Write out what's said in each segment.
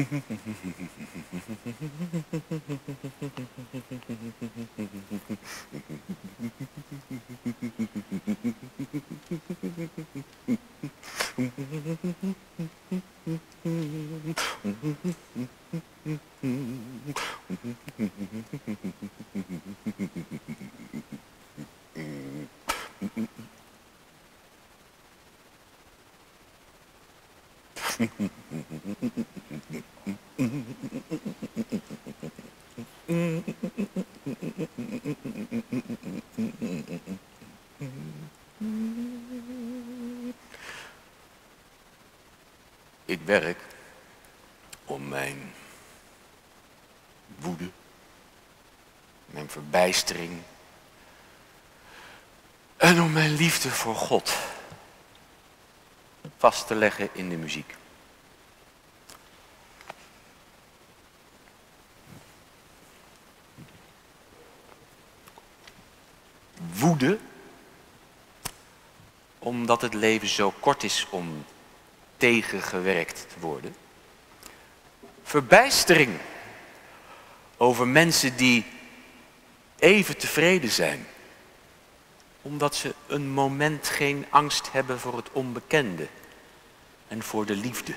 Ik werk om mijn woede, mijn verbijstering en om mijn liefde voor God vast te leggen in de muziek. Woede, omdat het leven zo kort is om tegengewerkt te worden. Verbijstering over mensen die even tevreden zijn, omdat ze een moment geen angst hebben voor het onbekende en voor de liefde.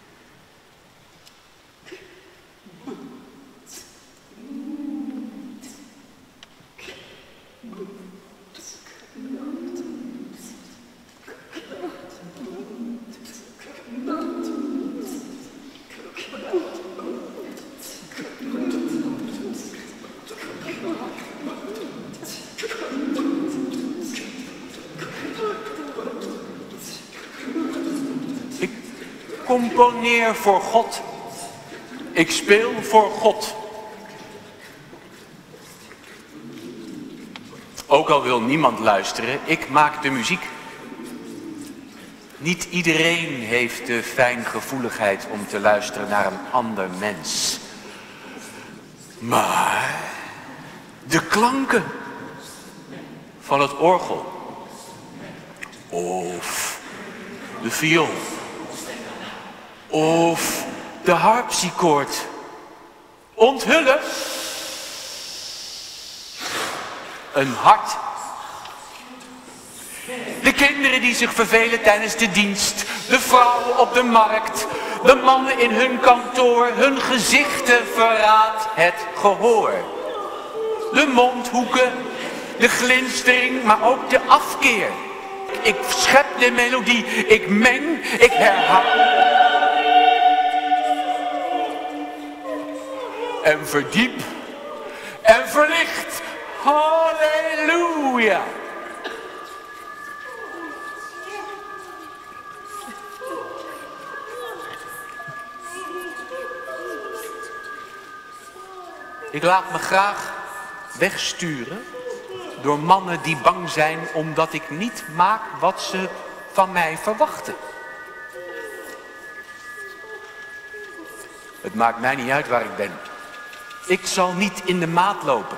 Ik componeer voor God. Ik speel voor God. Ook al wil niemand luisteren, ik maak de muziek. Niet iedereen heeft de fijngevoeligheid om te luisteren naar een ander mens. Maar de klanken van het orgel of de viool of de harpsichord onthullen een hart. De kinderen die zich vervelen tijdens de dienst, de vrouwen op de markt, de mannen in hun kantoor, hun gezichten verraadt het gehoor. De mondhoeken, de glinstering, maar ook de afkeer. Ik schep de melodie, ik meng, ik herhaal. En verdiep en verlicht. Halleluja. Ik laat me graag wegsturen door mannen die bang zijn omdat ik niet maak wat ze van mij verwachten. Het maakt mij niet uit waar ik ben. Ik zal niet in de maat lopen.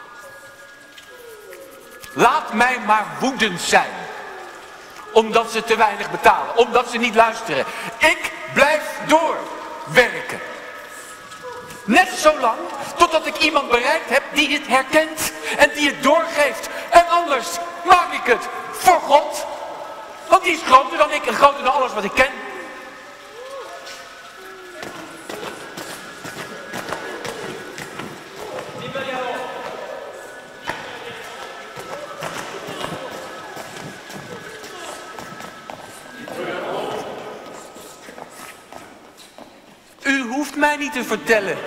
Laat mij maar woedend zijn. Omdat ze te weinig betalen. Omdat ze niet luisteren. Ik blijf doorwerken. Net zo lang totdat ik iemand bereikt heb die het herkent en die het doorgeeft. En anders maak ik het voor God. Want die is groter dan ik en groter dan alles wat ik ken. U hoeft mij niet te vertellen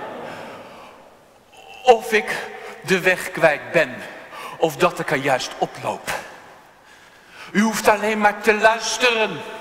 of ik de weg kwijt ben of dat ik er juist oploop. U hoeft alleen maar te luisteren